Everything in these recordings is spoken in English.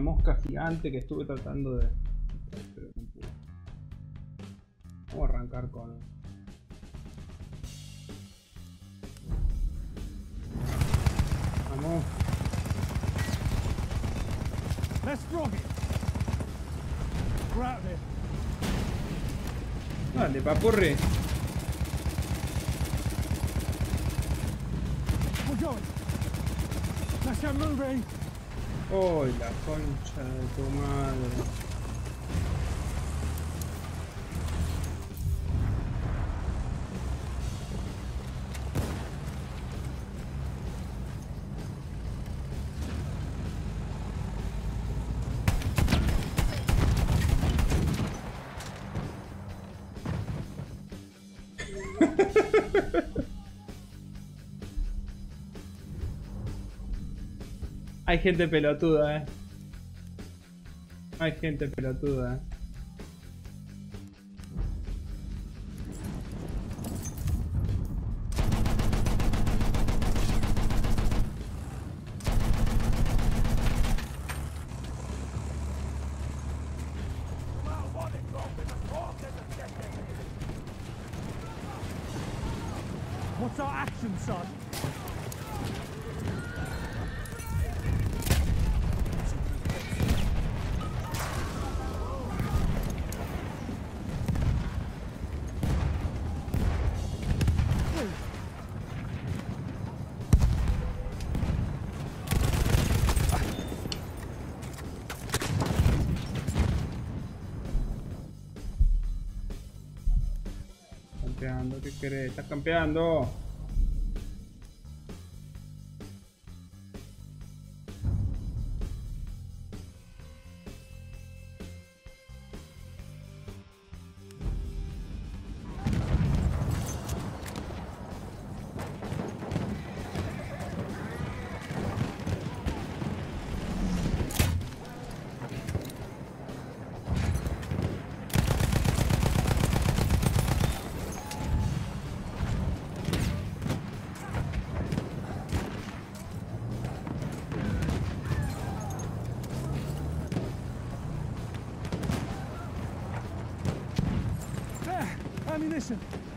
mosca gigante que estuve tratando de... Pero no pude. Vamos a arrancar con... Vamos. Let's drop it. We're out there. Dale, papurri. We're going. Let's get moving. Oh, la concha de tu madre. Hay gente pelotuda, Hay gente pelotuda, What's our action, son? Campeando, ¿qué querés? ¿Estás campeando? Ammunition.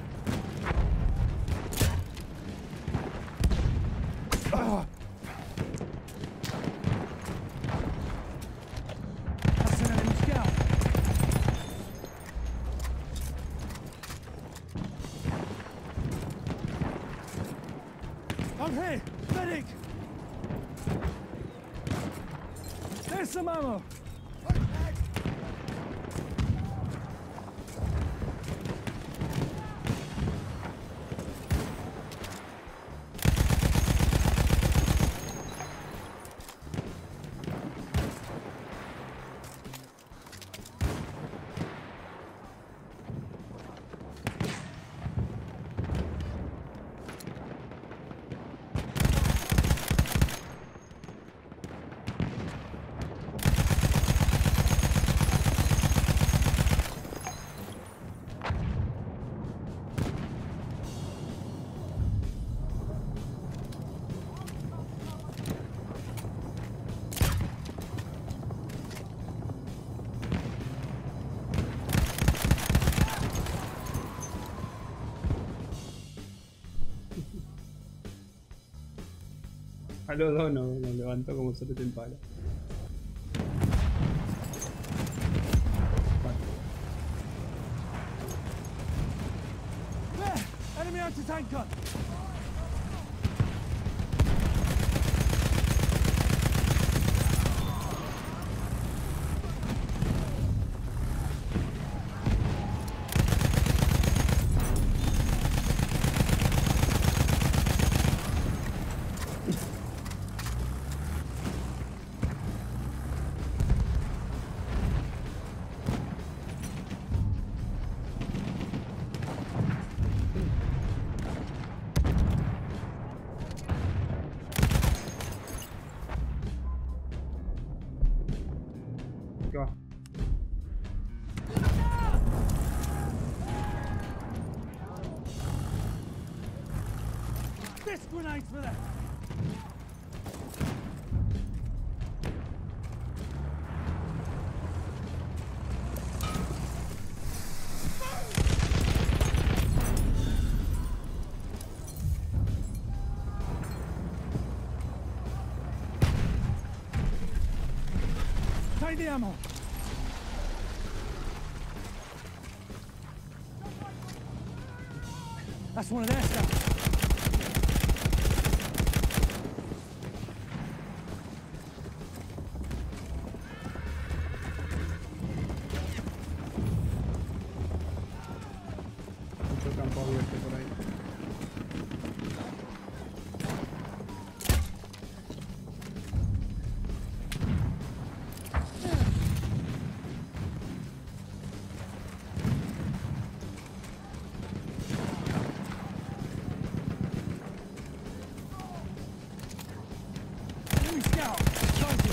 That's an enemy scout. I'm here, medic. There's some ammo. A los dos nos levantó como solete el palo. There! Enemy anti-tanker! ¿Qué va? This grenade's for them! Take the ammo. That's one of their stuff. Mucho campo abierto por ahí. Enemy scout. Target.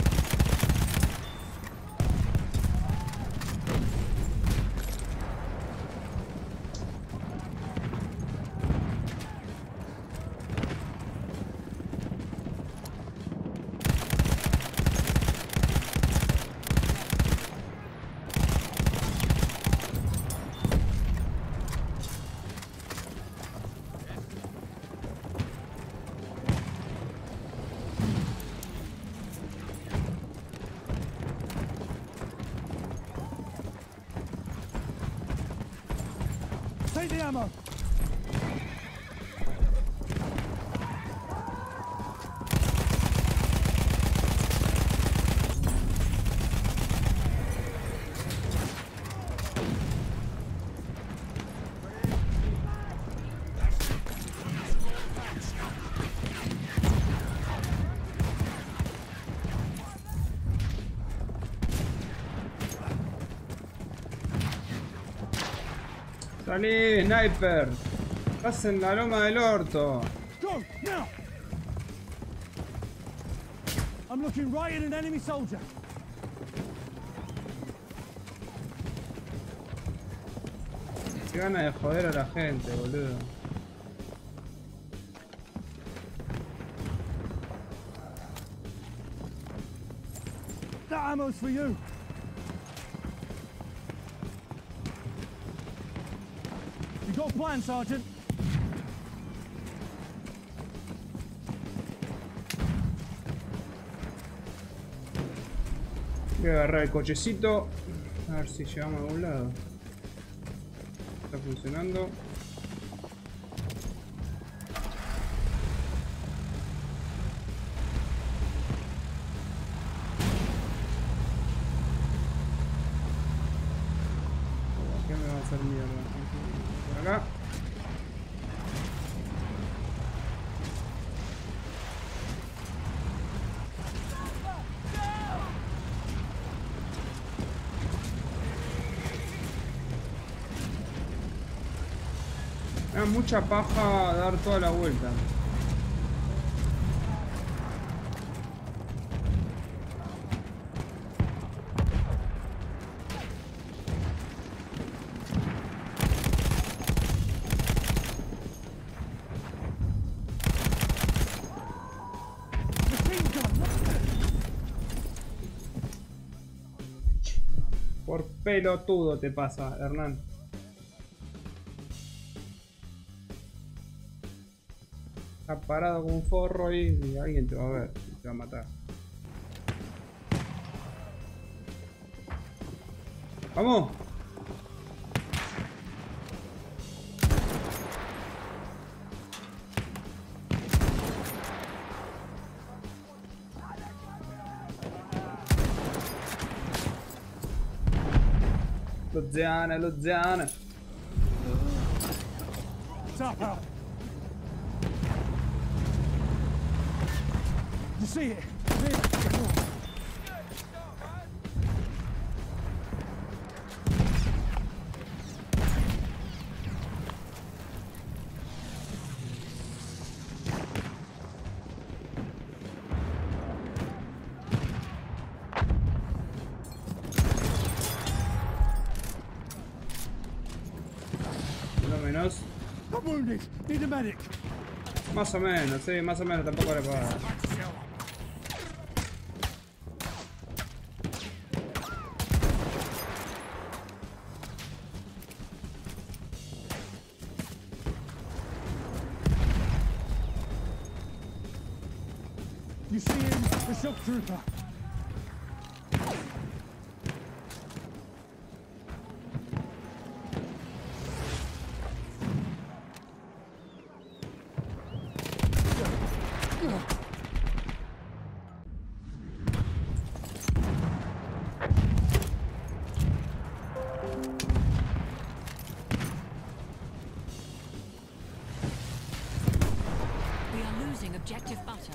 Take the ammo. ¡Salí, sniper! ¡Estás en la loma del orto! Go now. I'm looking right at an enemy soldier. Qué gana de joder a la gente, boludo. That ammo's for you. You got a plan, Sergeant? Voy a agarrar el cochecito. A ver si llegamos a algún lado. Está funcionando. ¿Qué me va a hacer mierda? Por acá. Me da mucha paja dar toda la vuelta. Machine gun. Por pelotudo te pasa, Hernán. Está parado con un forro ahí y alguien te va a ver y te va a matar. ¡Vamos! Luziana, Luziana. Top out. You see it? There. Por lo menos. I'm wounded. Need a medic. Más o menos, sí, más o menos, tampoco le puedo dar. You see him? The shock trooper. Objective butter.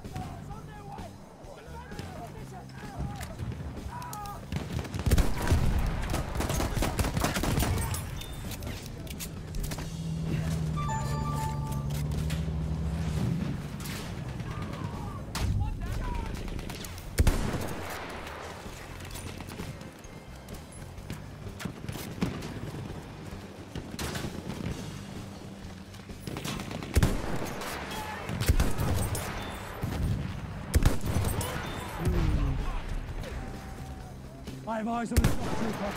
I have eyes on the stormtrooper.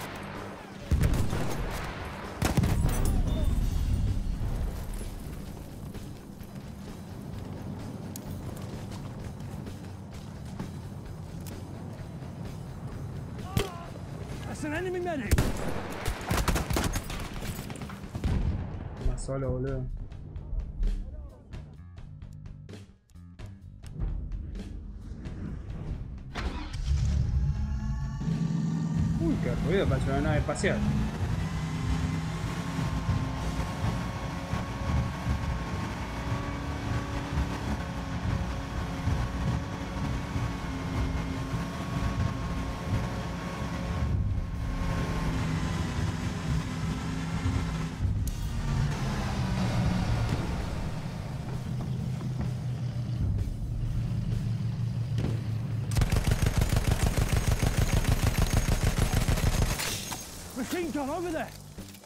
That's an enemy medic. Más solo, boludo. Uy, qué ruido, parece una nave espacial. Machine gun over there.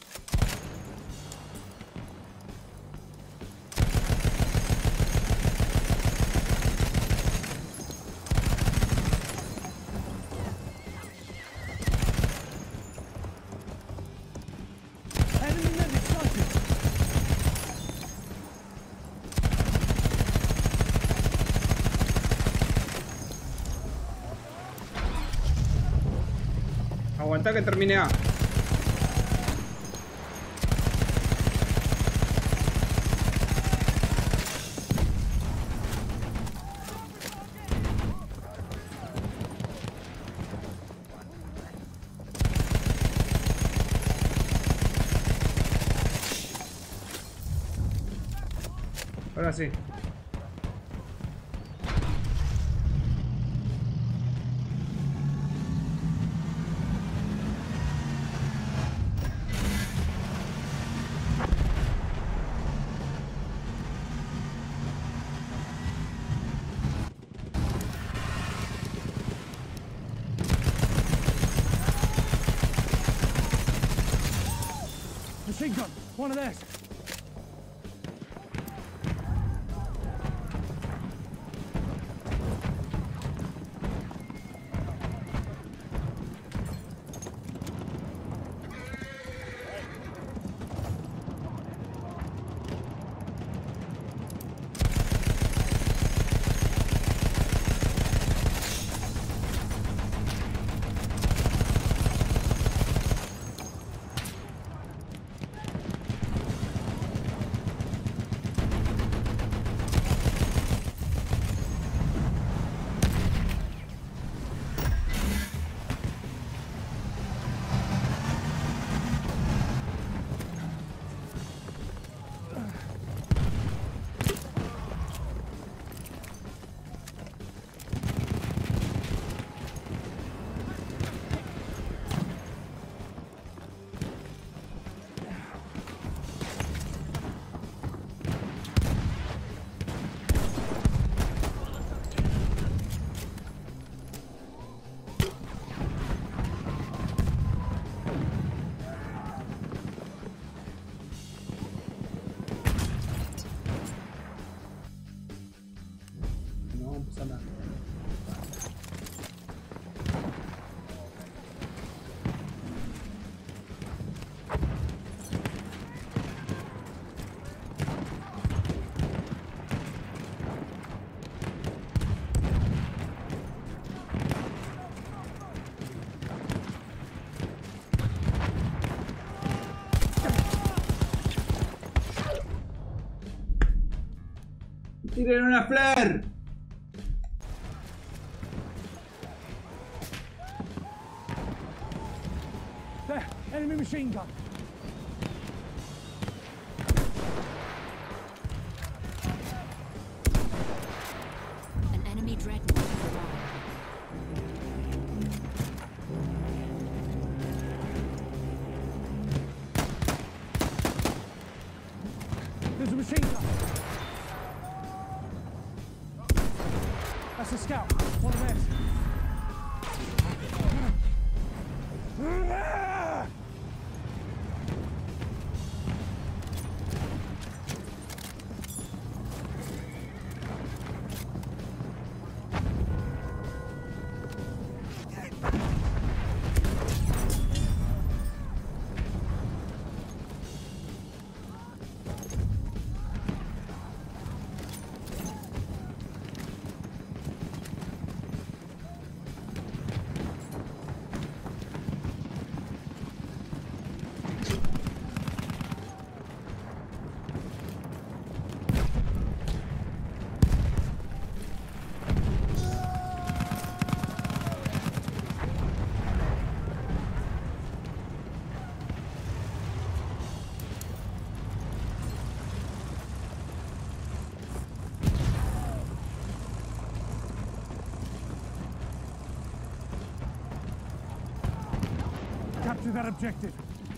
Enemy medic sighted. Aguantá que termine A. Ahora sí. Machine gun. One of theirs. No pasa nada. ¡Tiren una flare! There, enemy machine gun. dreadnought has arrived. There's a machine gun. That's a scout. One of theirs. Capture that objective.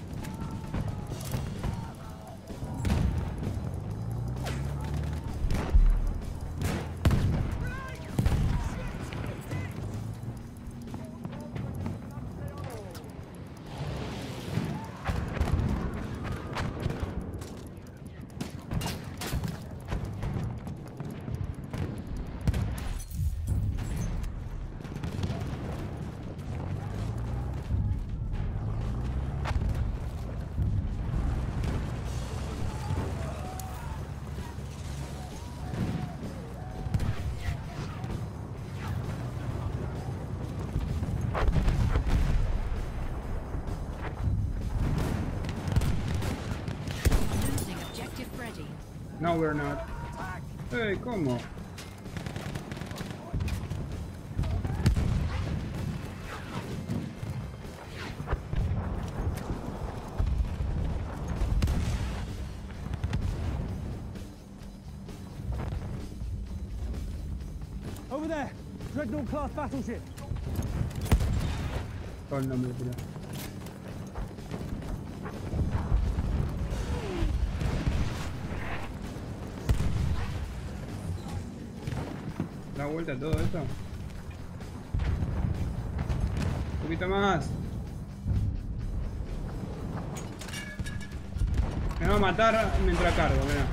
Losing objective Freddy. No, we're not. Hey, ¿cómo? Over there. Dreadnought class battleship. Todo el nombre, tío. Da vuelta todo esto. Un poquito más. Me va a matar mientras cargo, mira.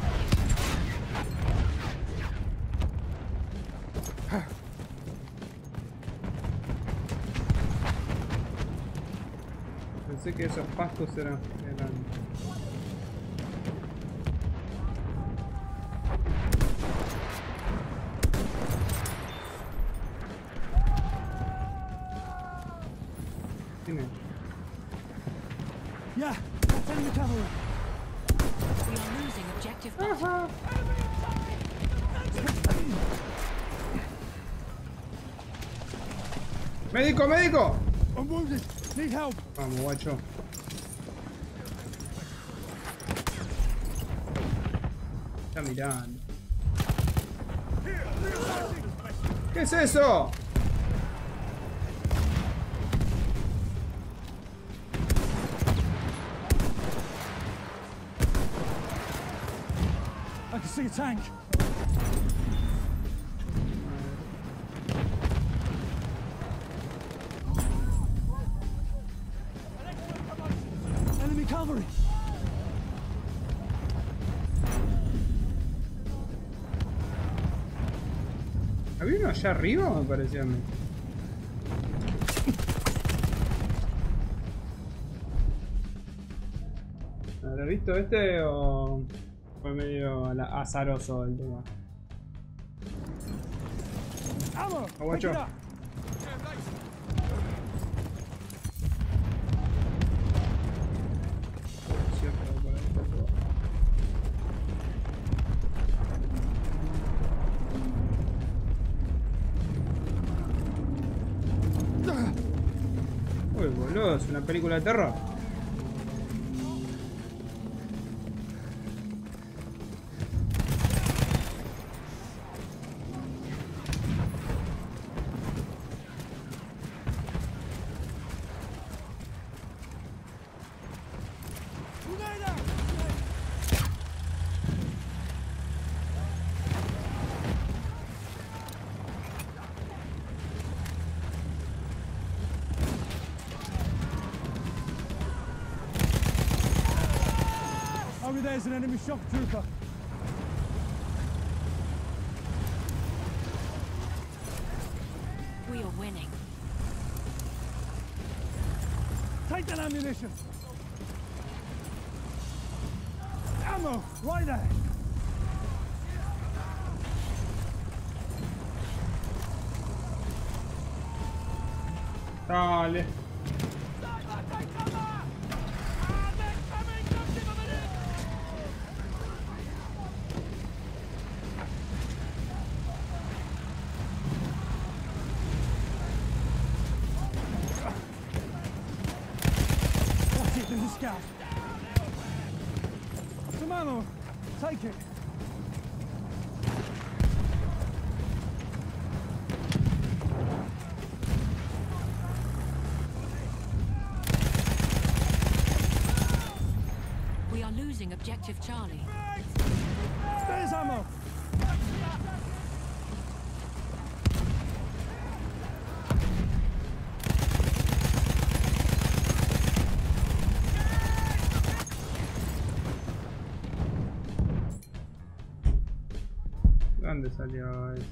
Pensé que esos pastos eran... ¿Quién es? Yeah, that's enemy cavalry. We are losing objective Butter. ¡Médico, médico! I'm wounded. Need help. Vamos, guacho. Está mirando. ¿Qué es eso? I can see a tank. Enemy cavalry. ¿Había uno allá arriba o me parecía a mí? ¿Habrá visto este o fue medio azaroso el tema? Ammo. Guacho. Pick it up. Uy, boludo, es una película de terror. me there's an enemy shock trooper. We are winning. Take that ammunition. Ammo, right there. Dale. What's it in the scout? Some ammo. Take it. We are losing objective Charlie. There's ammo. ¿Dónde salió eso?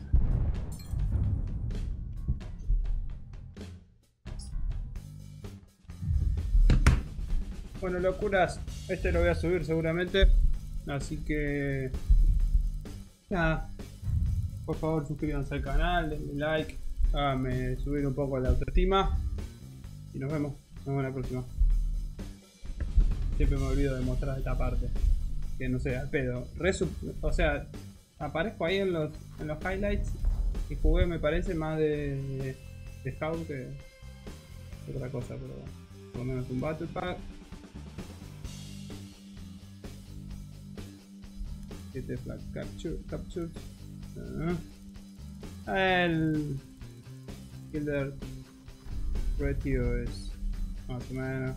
Bueno, locuras, este lo voy a subir seguramente, así que nada, por favor suscríbanse al canal, denle like, háganme subir un poco la autoestima y nos vemos en la próxima. Siempre me olvido de mostrar esta parte, que no sé, al pedo, o sea, aparezco ahí en los highlights y jugué, me parece, más de Scout que otra cosa, pero bueno, por lo menos un Battle Pack. 7 flag captures. El killer ratio es más o menos,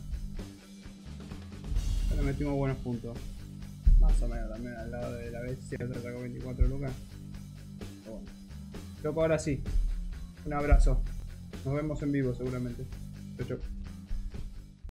pero metimos buenos puntos, más o menos, también al lado de la bestia que sacó 24 lucas. Pero bueno, creo que ahora sí, un abrazo, nos vemos en vivo seguramente. Chau, chau.